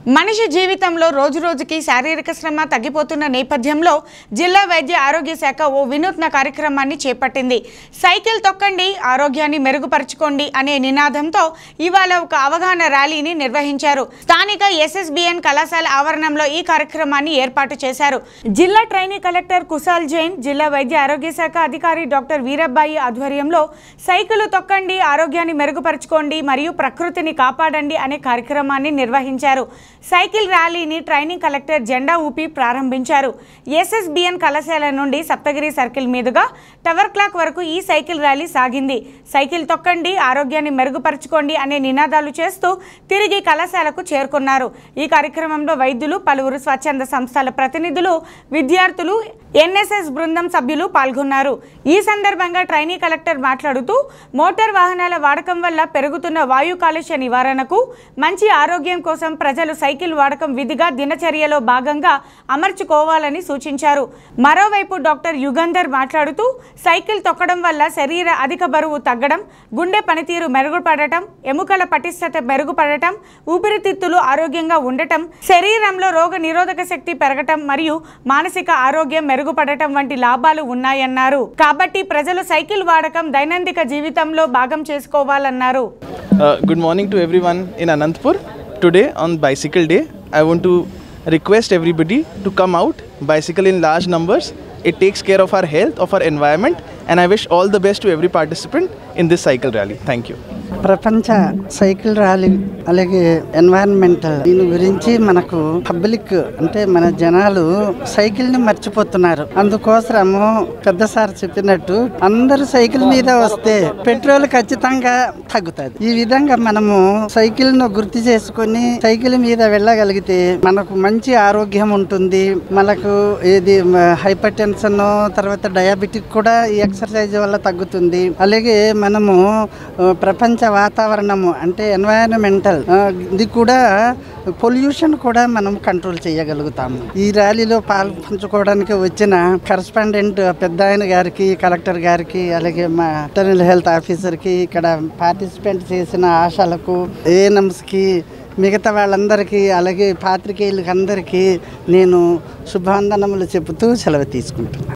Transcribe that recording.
మనిషి జీవితంలో రోజురోజుకి శారీరక శ్రమ తగ్గిపోతున్న నేపథ్యంలో జిల్లా వైద్య ఆరోగ్య శాఖ ఓ వినూత్న కార్యక్రమాన్ని చేపట్టింది. సైకిల్ తొక్కండి ఆరోగ్యాన్ని మెరుగుపరచుకోండి అనే నినాదంతో ఇవాళ ఒక అవగాహన ర్యాలీని నిర్వహించారు. స్థానిక ఎస్ఎస్బిఎన్ కళాశాల ఆవరణంలో ఈ కార్యక్రమాన్ని ఏర్పాటు చేశారు. జిల్లా ట్రైనీ కలెక్టర్ కుశాల్ జైన్, జిల్లా వైద్య ఆరోగ్య శాఖ అధికారి డాక్టర్ వీరబ్బాయి ఆధ్వర్యంలో సైకిల్ తొక్కండి ఆరోగ్యాన్ని మెరుగుపరచుకోండి మరియు ప్రకృతిని కాపాడండి అనే కార్యక్రమాన్ని నిర్వహించారు. సైకిల్ ర్యాలీని ట్రైనింగ్ కలెక్టర్ జెండా ఊపి ప్రారంభించారు. ఎస్ఎస్బిఎన్ కళాశాల నుండి సప్తగిరి సర్కిల్ మీదుగా టవర్ క్లాక్ వరకు ఈ సైకిల్ ర్యాలీ సాగింది. సైకిల్ తొక్కండి ఆరోగ్యాన్ని మెరుగుపరచుకోండి అనే నినాదాలు చేస్తూ తిరిగి కళాశాలకు చేరుకున్నారు. ఈ కార్యక్రమంలో వైద్యులు, పలువురు స్వచ్ఛంద సంస్థల ప్రతినిధులు, విద్యార్థులు, ఎన్ఎస్ఎస్ బృందం సభ్యులు పాల్గొన్నారు. ఈ సందర్భంగా ట్రైనీ కలెక్టర్ మాట్లాడుతూ మోటార్ వాహనాల వాడకం వల్ల పెరుగుతున్న వాయు కాలుష్య నివారణకు, మంచి ఆరోగ్యం కోసం ప్రజలు సైకిల్ వాడకం విధిగా దినచర్యలో భాగంగా అమర్చుకోవాలని సూచించారు. మరోవైపు డాక్టర్ యుగంధర్ మాట్లాడుతూ సైకిల్ తొక్కడం వల్ల శరీర అధిక బరువు తగ్గడం, గుండె పనితీరు మెరుగుపడటం, ఎముకల పటిష్టత మెరుగుపడటం, ఊపిరితిత్తులు ఆరోగ్యంగా ఉండటం, శరీరంలో రోగ నిరోధక శక్తి పెరగటం మరియు మానసిక ఆరోగ్యం మెరుగుపడటం వంటి లాభాలు ఉన్నాయన్నారు. కాబట్టి ప్రజలు సైకిల్ వాడకం దైనందిక జీవితంలో భాగం చేసుకోవాలన్నారు. Good morning to everyone in Anantapur. Today on Bicycle Day, I want to request everybody to come out, bicycle in large numbers. It takes care of our health, of our environment, and I wish all the best to every participant in this cycle rally. Thank you. ప్రపంచ cycle rally అలాగే environmental దీని గురించి మనకు public అంటే మన జనాలు సైకిల్ని మర్చిపోతున్నారు. అందుకోసము పెద్ద సార్ చెప్పినట్టు అందరూ సైకిల్ మీద వస్తే పెట్రోల్ ఖచ్చితంగా తగ్గుతుంది. ఈ విధంగా మనము సైకిల్ను గుర్తు చేసుకొని సైకిల్ మీద వెళ్ళగలిగితే మనకు మంచి ఆరోగ్యం ఉంటుంది. మనకు ఏది హైపర్ టెన్షన్, తర్వాత డయాబెటిక్ కూడా ఈ ఎక్సర్సైజ్ వల్ల తగ్గుతుంది. అలాగే మనము ప్రపంచ వాతావరణము అంటే ఎన్వైరన్మెంటల్ ఇది కూడా పొల్యూషన్ కూడా మనం కంట్రోల్ చేయగలుగుతాము. ఈ ర్యాలీలో పంచుకోవడానికి వచ్చిన కరెస్పాండెంట్ పెద్ద ఆయన గారికి, కలెక్టర్ గారికి, అలాగే మా ఇంటర్నల్ హెల్త్ ఆఫీసర్కి, ఇక్కడ పార్టిసిపేట్ చేసిన ఆశాలకు, ఏఎన్ఎంస్కి, మిగతా వాళ్ళందరికీ, అలాగే పాత్రికేయులకి అందరికీ నేను శుభావందనములు చెబుతూ సెలవు తీసుకుంటున్నాను.